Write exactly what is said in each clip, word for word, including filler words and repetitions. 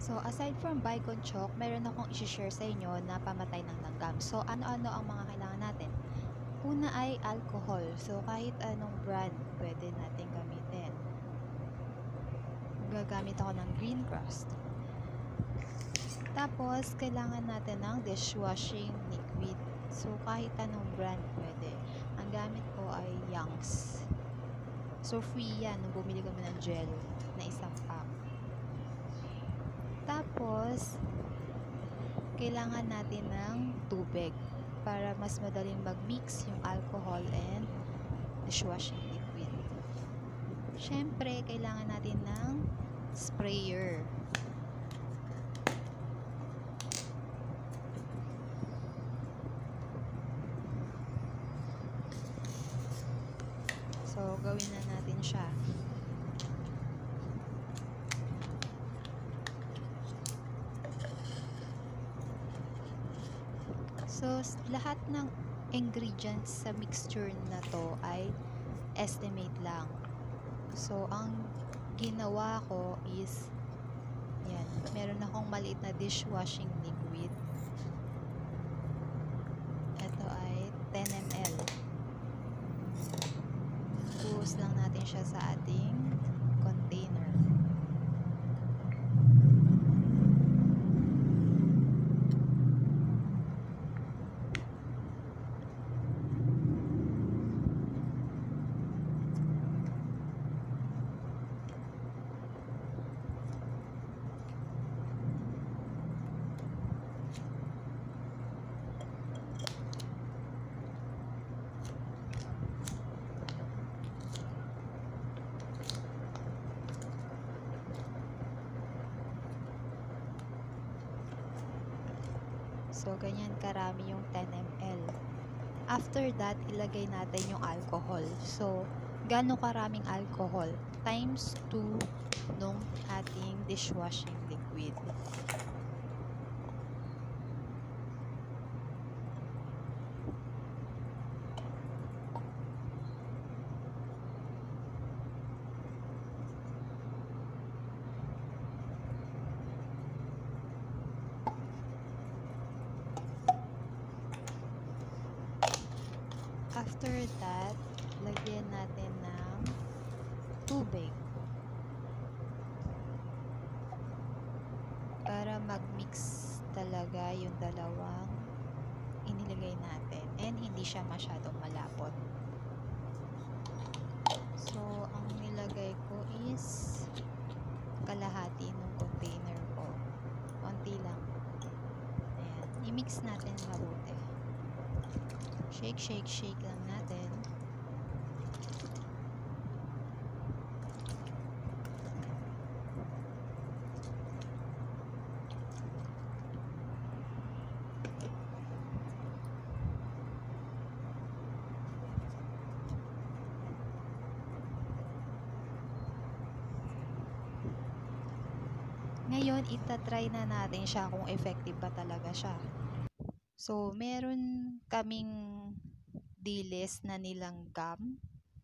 So, aside from bicon chalk, meron akong isi-share sa inyo na pamatay ng langgam. So, ano-ano ang mga kailangan natin? Una ay alcohol. So, kahit anong brand pwede natin gamitin. Gagamit ako ng green crust. Tapos, kailangan natin ng dishwashing liquid. So, kahit anong brand pwede. Ang gamit ko ay Young's. So, free yan nung bumili kami ng gel na isang pack. Tapos, kailangan natin ng tubig para mas madaling mag-mix yung alcohol and dishwashing liquid. Siyempre, kailangan natin ng sprayer. So, gawin na natin siya. So, lahat ng ingredients sa mixture na to ay estimate lang. So, ang ginawa ko is, yan, meron akong maliit na dishwashing liquid. Ito ay ten milliliters. Buhos lang natin siya sa ating container. So, ganyan karami yung ten milliliters. After that, ilagay natin yung alcohol. So, gaano karaming alcohol? Times two nung ating dishwashing liquid. After that, lagyan natin ng tubig para mag-mix talaga yung dalawang inilagay natin and hindi siya masyadong malapot. So, ang nilagay ko is kalahati ng container ko. Konti lang. Ayan. I-mix natin mabuti. Shake, shake, shake lang natin. Ngayon, itatry na natin siya kung effective ba talaga siya. So, meron kaming dilis na nilanggam.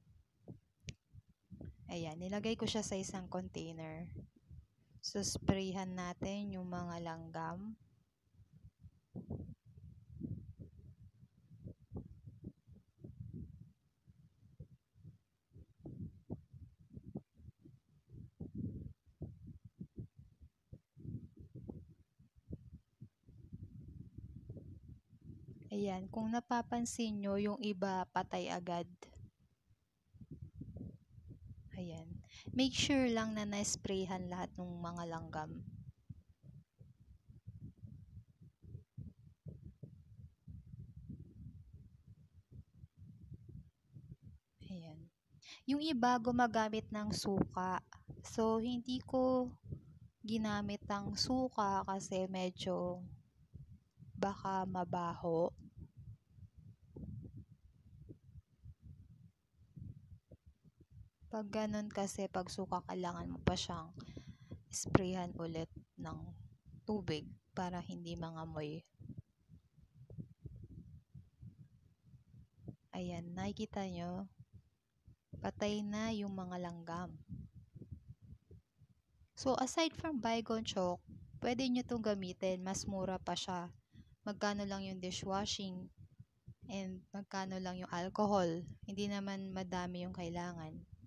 Ayan, nilagay ko siya sa isang container. So, sprayhan natin yung mga langgam. Ayan, kung napapansin nyo, yung iba patay agad. Ayan. Make sure lang na na-sprayhan lahat ng mga langgam. Ayan. Yung iba gumagamit ng suka. So, hindi ko ginamit ang suka kasi medyo baka mabaho. Pag ganun kasi, pag suka, kailangan mo pa siyang sprayhan ulit ng tubig para hindi mangamoy. Ayan, nakikita nyo, patay na yung mga langgam. So, aside from bicon chalk, pwede nyo 'tong gamitin, mas mura pa siya. Magkano lang yung dishwashing and magkano lang yung alcohol, hindi naman madami yung kailangan.